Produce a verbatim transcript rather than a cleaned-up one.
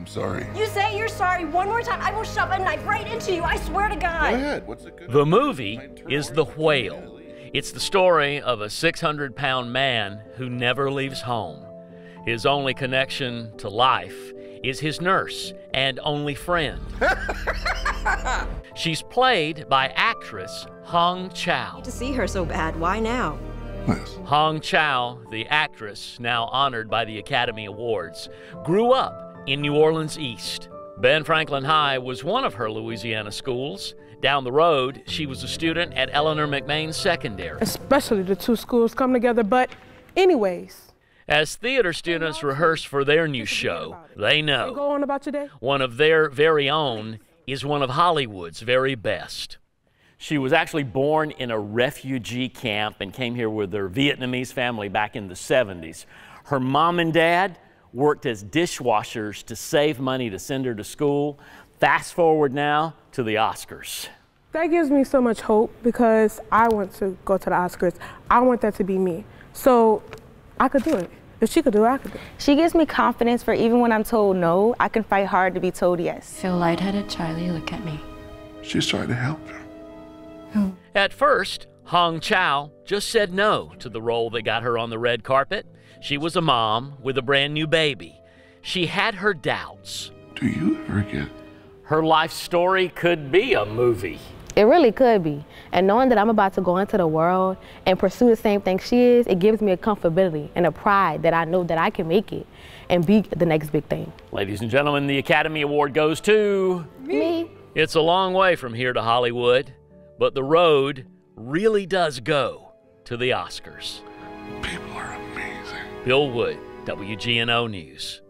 sorry. You say you're sorry one more time, I will shove a knife right into you, I swear to God. Go ahead. What's it good? The movie is The Whale. It's the story of a six hundred pound man who never leaves home. His only connection to life is his nurse and only friend. She's played by actress Hong Chau. To see her so bad, why now? Nice. Hong Chau, the actress now honored by the Academy Awards, grew up in New Orleans East. Ben Franklin High was one of her Louisiana schools. Down the road, she was a student at Eleanor McMain Secondary. Especially the two schools come together, but anyways. As theater students rehearse for their new show, they know Go on about your day. one of their very own is one of Hollywood's very best. She was actually born in a refugee camp and came here with her Vietnamese family back in the seventies. Her mom and dad worked as dishwashers to save money to send her to school. Fast forward now to the Oscars. That gives me so much hope because I want to go to the Oscars. I want that to be me. So I could do it. If she could do it, I could do it. She gives me confidence for even when I'm told no, I can fight hard to be told yes. Feel lightheaded, Charlie? Look at me. She's trying to help you. Who? At first, Hong Chau just said no to the role that got her on the red carpet. She was a mom with a brand new baby. She had her doubts. Do you ever get... Her life story could be a movie. It really could be. And knowing that I'm about to go into the world and pursue the same thing she is, it gives me a comfortability and a pride that I know that I can make it and be the next big thing. Ladies and gentlemen, the Academy Award goes to... Me. It's a long way from here to Hollywood, but the road really does go to the Oscars. People are amazing. Bill Wood, W G N O News.